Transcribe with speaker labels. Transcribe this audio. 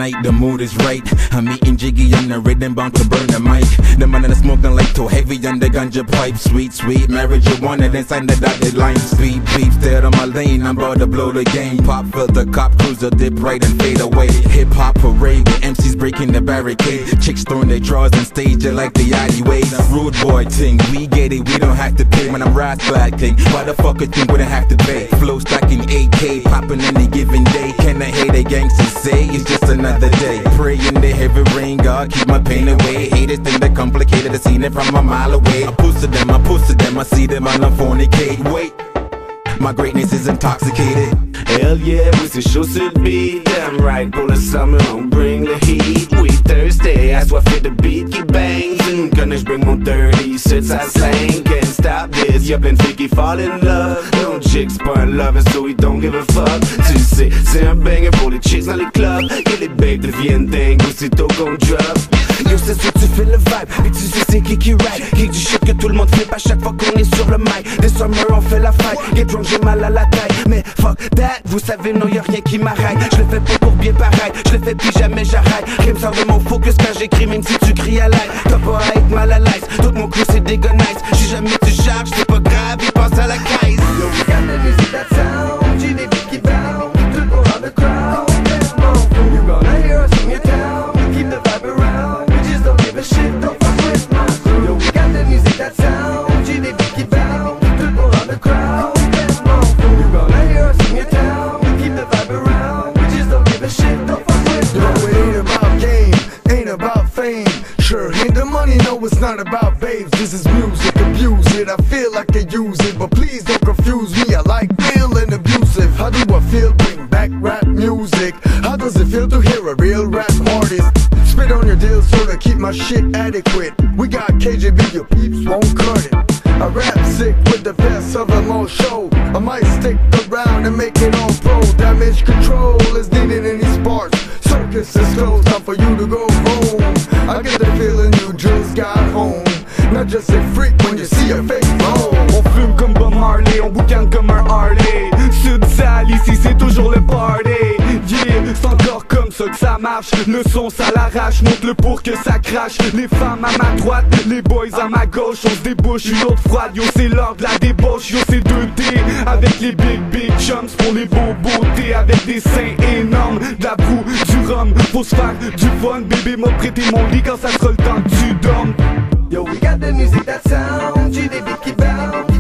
Speaker 1: night, the mood is right. I'm eating Jiggy on the rhythm, bound to burn the mic. The man in the smoking like too heavy on the ganja pipe. Sweet, sweet marijuana, then sign the dotted line. Speed, beef, stay on my lane, I'm about to blow the game. Pop filter, cop cruiser, dip right and fade away. Hip hop parade with MCs breaking the barricade. Chicks throwing their drawers on stage, just like the alleyways. Rude boy thing, we get it, we don't have to pay. When I'm rise flag king, why the fuck you think we don't have to pay? Flow stacking 8K, popping any given day. Can I hate a gangster say it's just another day? Pray in the heavy rain, God keep my pain away. Haters think they're complicated, I seen it from a mile away. I push to them, I see them on a fornicate. Wait, my greatness is intoxicated.
Speaker 2: Hell yeah, we c'est chaud sur le beat. Damn right, pour le summer, on bring the heat. We thirsty, assoiffé de beat qui bang. Tu me connais, j'bring mon 37, ça slang. Can't stop this, y'a plein de filles qui fall in love. No chicks, pas un lover, so we don't give a fuck. Tu sais, c'est un banger pour les chicks dans les clubs. Et les babes deviennent dingues aussitôt qu'on drop. Yo, c'est sûr tu fais le vibe, et tu sais c'est qui ride. Kick du shit que tout le monde flippe à chaque fois qu'on est sur le mic. Des summer on fait la fight, get drunk j'ai mal à la taille. Mais fuck that, vous savez non y'a rien qui m'arrête. Je le fais pas pour bien pareil, je le fais puis jamais j'arrête. Rime sort de mon focus quand j'écris même si tu cries à l'aide. T'as pas à être mal à l'aise, tout mon crew c'est dégueulasse. Si jamais tu charges, c'est pas grave, il passe à la caisse.
Speaker 3: Yo, we got the music that sound, j'ai des beats qui bounce, tout le monde on the crowd. You gonna hear us in your town, keep the vibe around. We just don't give a shit, don't fuck with my crew. Yo, we got the music that sound, j'ai des beats qui bounce, tout le monde on the crowd. You gonna hear us in your town, keep the vibe around. We just don't give a shit, don't fuck with my crew.
Speaker 4: No, it ain't about game, ain't about fame. Sure, ain't the money, no, it's not about babes. This is music, abuse it. I feel like I use it, but please don't confuse me. I like real and abusive. How do I feel? Bring back rap music. How does it feel to hear a real rap artist spit on your deal so to keep my shit adequate? We got KGB, your peeps won't cut it. I rap sick with the best of them all show. I might stick around and make it all pro. Damage control is needed in these parts. Circus is closed, time for you to go home. I get the feeling you just got home. Not just a freak when you see a fake phone.
Speaker 5: On fume comme Bob Marley, on boucane comme un Harley. Sud sale, ici c'est toujours le party. Yeah, c'est encore comme ça que ça marche. Le son ça l'arrache, monte-le pour que ça crache. Les femmes à ma droite, les boys à ma gauche. On se débouche, une autre froide, yo c'est l'heure de la débauche. Yo c'est 2T, avec les big chums pour les beaux beautés. Avec des seins énormes, de la boue, du rhum. Faut se faire du fun, bébé m'a prêté mon lit quand ça sera le temps que tu dormes.
Speaker 3: Yo, we got the music that sound, j'ai des beats qui bounce.